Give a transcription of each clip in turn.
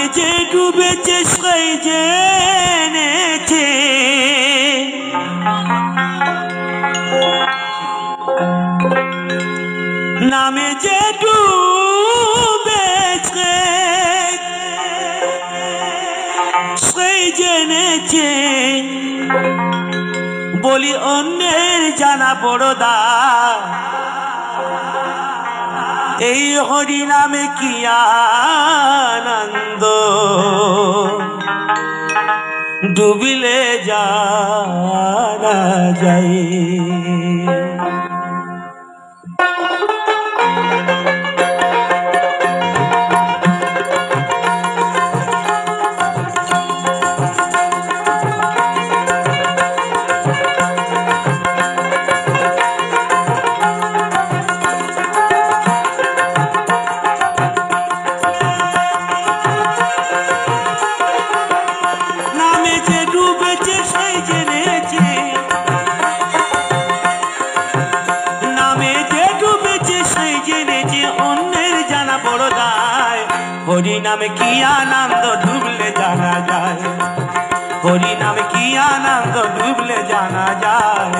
যে ডুবেছে সেই জেনেছে নামে যে ডুবেছে সেই জেনেছে বলি অন্যের জানা বড়দা এই হরি নামে কি আনন্দ ডুবিলে জানা যায় হরি নামে কি আনন্দ ডুবলে জানা যায় হরি নামে কি আনন্দ ডুবলে জানা যায়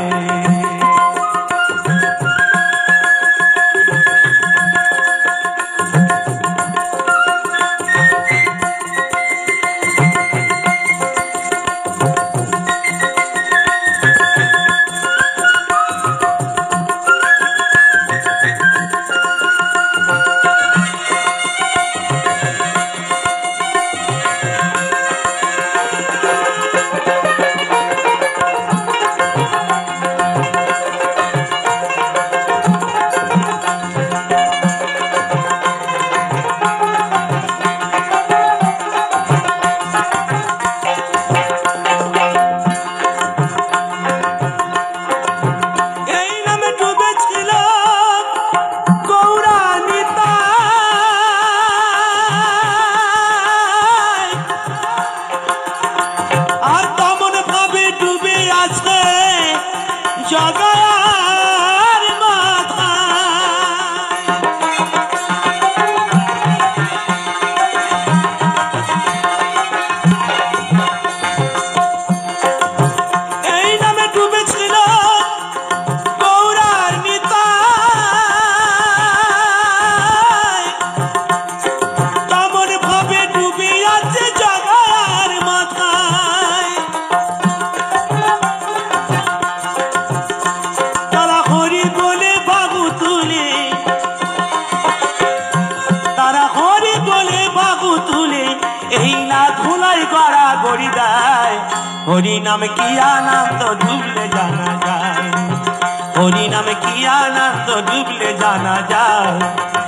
হরি নামে কি আনন্দ ডুবলে জানা যায় হরি নামে কি আনন্দ ডুবলে জানা যায়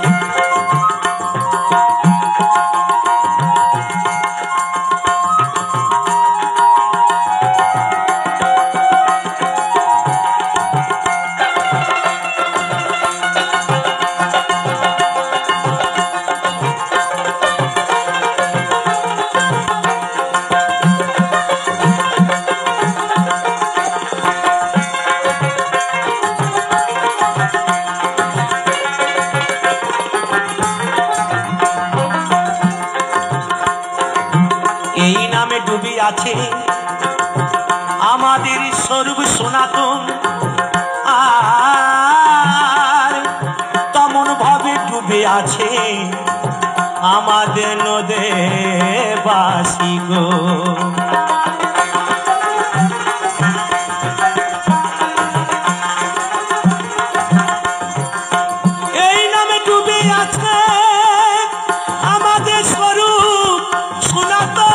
আছে আমাদের স্বরূপ সনাতন আর তেমন ভাবে ডুবে আছে আমাদের নদে বাসি গো এই নামে ডুবে আছে আমাদের স্বরূপ সনাতন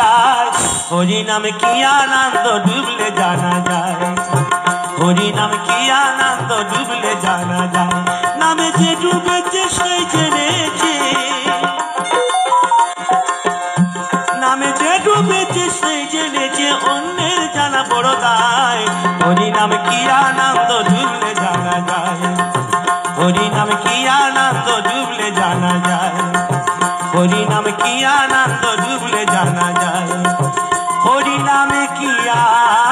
যায় হরি নামে কি আনন্দ ডুবলে জানা যায় হরি নামে কি আনন্দ ডুবলে জানা যায় নামে যে ডুবেছে সেই জেনেছে নামে যে ডুবেছে সেই জেনেছে অন্যের জানা বড় দায় হরি নামে কি আনন্দ ডুবলে জানা যায় হরি নামে কি আনন্দ ডুবলে জানা যায় হরি নামে কি আনন্দ ডুবলে জানা যায় হরি নামে কি